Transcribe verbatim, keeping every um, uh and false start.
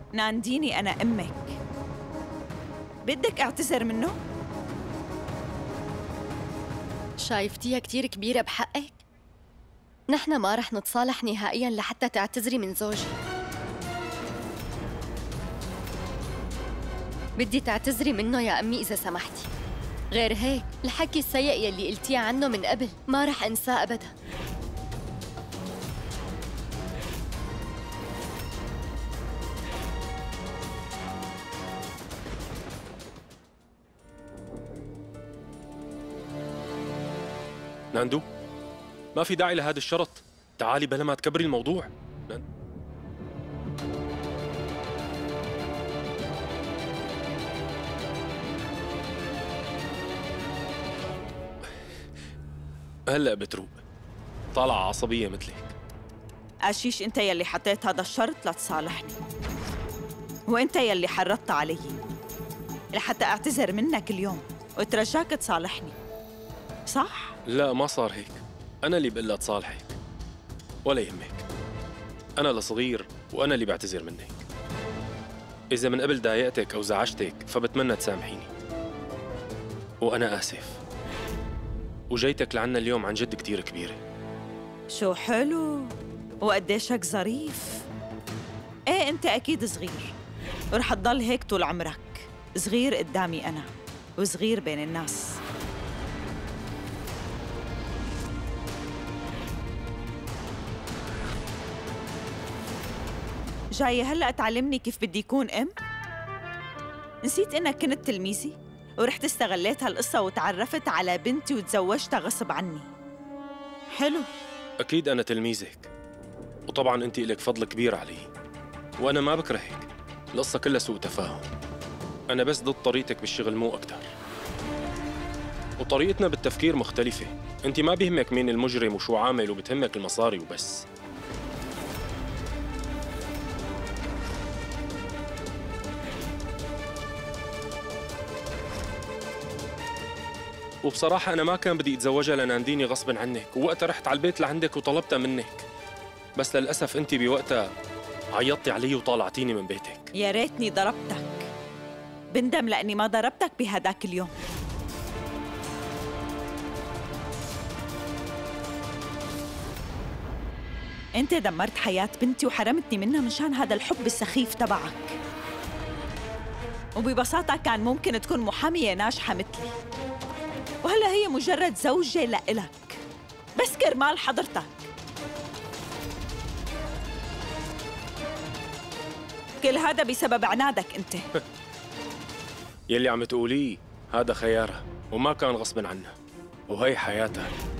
نانديني أنا أمك. بدك أعتذر منه؟ شايفتيها كتير كبيرة بحقك؟ نحن ما رح نتصالح نهائياً لحتى تعتذري من زوجي. بدي تعتذري منه يا أمي إذا سمحتي. غير هيك الحكي السيء يلي قلتيه عنه من قبل ما رح أنساه أبداً. ناندو، ما في داعي لهذا الشرط. تعالي بلا ما تكبري الموضوع. نان... هلأ بتروق. طالعة عصبية مثلك. آشيش، أنت يلي حطيت هذا الشرط لتصالحني، وأنت يلي حرضت علي لحتى أعتذر منك اليوم وترجاك تصالحني، صح؟ لا، ما صار هيك. أنا اللي بقول لها تصالحك. ولا يهمك، أنا الصغير وأنا اللي بعتذر منك. إذا من قبل ضايقتك أو زعجتك فبتمنى تسامحيني. وأنا آسف. وجيتك لعنا اليوم عن جد كتير كبيرة. شو حلو وقديشك ظريف. ايه انت اكيد صغير ورح تضل هيك طول عمرك، صغير قدامي انا وصغير بين الناس. جاي هلأ تعلمني كيف بدي يكون ام؟ نسيت انك كنت تلميذي ورحت استغليت هالقصة وتعرفت على بنتي وتزوجتها غصب عني. حلو. أكيد أنا تلميذك، وطبعاً أنت إلك فضل كبير علي، وأنا ما بكرهك. القصة كلها سوء تفاهم. أنا بس ضد طريقتك بالشغل مو أكتر. وطريقتنا بالتفكير مختلفة. أنت ما بيهمك مين المجرم وشو عامل، وبتهمك المصاري وبس. وبصراحة أنا ما كان بدي أتزوجها لنانديني غصباً عنك، ووقتها رحت على البيت لعندك وطلبتها منك، بس للأسف أنت بوقتها عيطتي علي وطالعتيني من بيتك. يا ريتني ضربتك. بندم لأني ما ضربتك بهداك اليوم. أنت دمرت حياة بنتي وحرمتني منها مشان هذا الحب السخيف تبعك. وببساطة كان ممكن تكون محامية ناجحة مثلي، وهلا هي مجرد زوجة لإلك بس كرمال حضرتك. كل هذا بسبب عنادك أنت. يلي عم تقوليه هذا خيارها وما كان غصب عنها، وهي حياتها.